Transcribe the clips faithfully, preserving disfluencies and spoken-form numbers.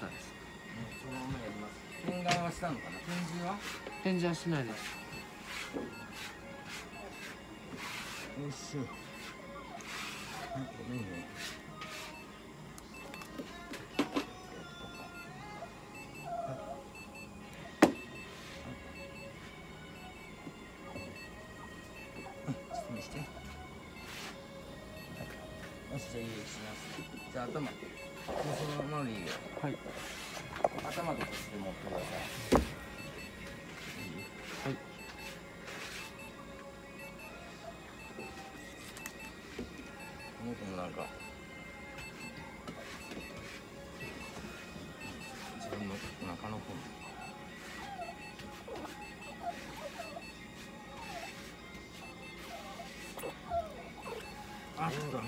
したです。 そのままやります。点眼はしたのかな。展示は展示はしないです。 よし。はい、ごめんね。失礼して。よし、じゃあ、いいします。じゃあ、頭。もうそのままでいいよ。 はい。 頭として持ってください。 はい。 この子もなんか。自分の中の子。あ、そうだね。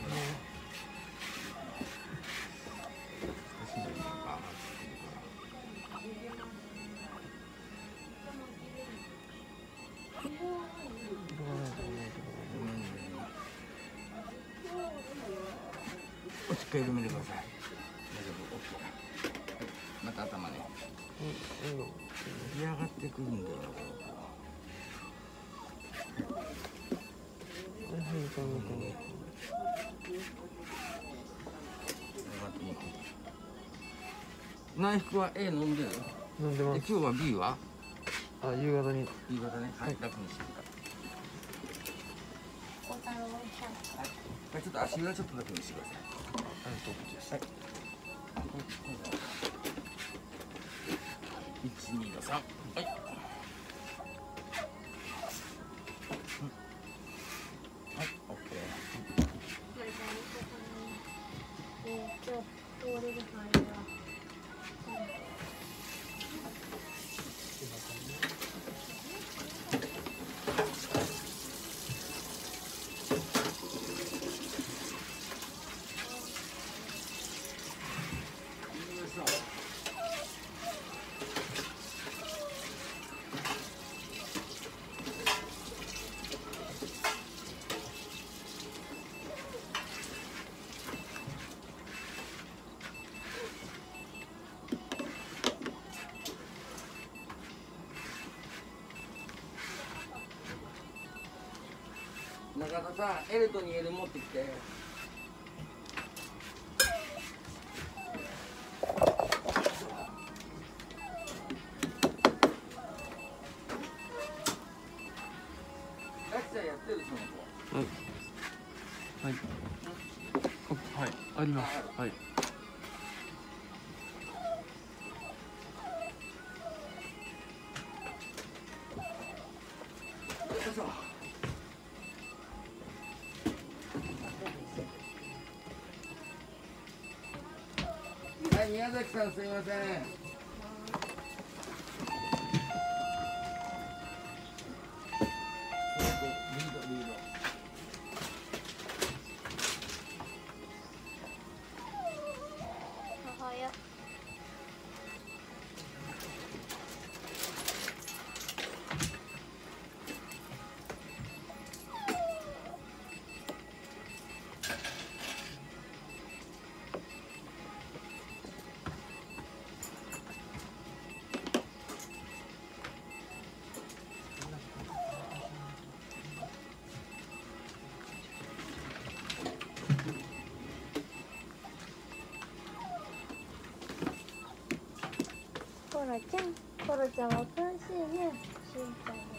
しっかり緩めてください。大丈夫、OK。また頭ね。出来上がってくるんだよな、この内服は A 飲んでる？ 飲んでます。 今日は B は？ あ、夕方に。 夕方ね。はい、楽にしてるから。はい。ちょっと足裏ちょっとだけ見せてください。 ありがとうございます。はい。 一二の三。はい。はい、オッケー。中田さん、L とに L 持ってきて。ラキちゃんやってるその子。 はい。はい。はい。あります。はい。 はい、宮崎さんすいません。 コロちゃん、コロちゃんはおとなしいね。しんちゃんね。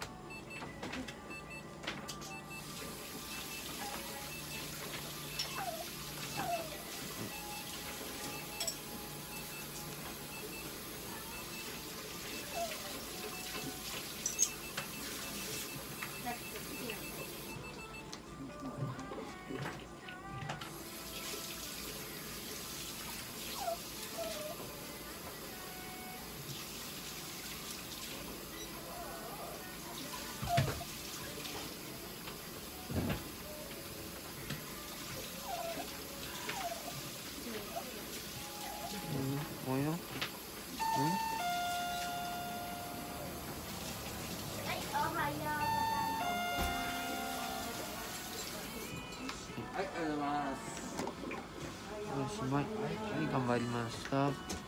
もういいの？うん？ はい、ありがとうございます。 おしまい。はい、頑張りました。